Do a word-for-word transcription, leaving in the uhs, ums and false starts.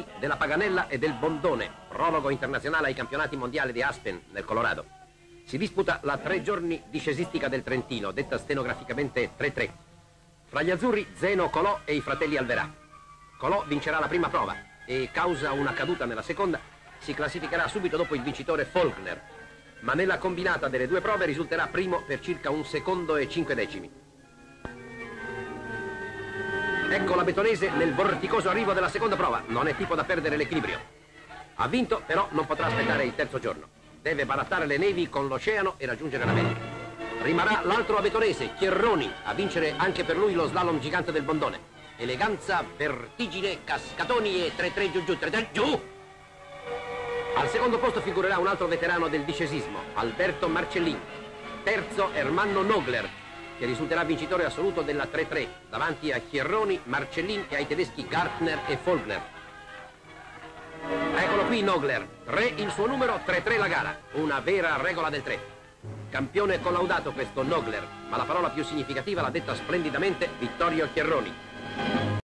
Monti, della Paganella e del Bondone, prologo internazionale ai campionati mondiali di Aspen, nel Colorado. Si disputa la tre giorni discesistica del Trentino, detta stenograficamente tre tre. Fra gli azzurri Zeno Colò e i fratelli Alverà. Colò vincerà la prima prova e, causa una caduta nella seconda, si classificherà subito dopo il vincitore Faulkner, ma nella combinata delle due prove risulterà primo per circa un secondo e cinque decimi. Ecco la Betonese nel vorticoso arrivo della seconda prova. Non è tipo da perdere l'equilibrio. Ha vinto, però non potrà aspettare il terzo giorno. Deve barattare le nevi con l'oceano e raggiungere l'America. Rimarrà l'altro abetonese, Chierroni, a vincere anche per lui lo slalom gigante del Bondone. Eleganza, vertigine, cascatoni e tre tre giù giù, tre tre giù! Al secondo posto figurerà un altro veterano del discesismo, Alberto Marcellin. Terzo, Ermanno Nogler, che risulterà vincitore assoluto della tre tre, davanti a Chierroni, Marcellin e ai tedeschi Gartner e Faulkner. Eccolo qui Nogler, tre il suo numero, tre tre la gara, una vera regola del tre. Campione collaudato questo Nogler, ma la parola più significativa l'ha detta splendidamente Vittorio Chierroni.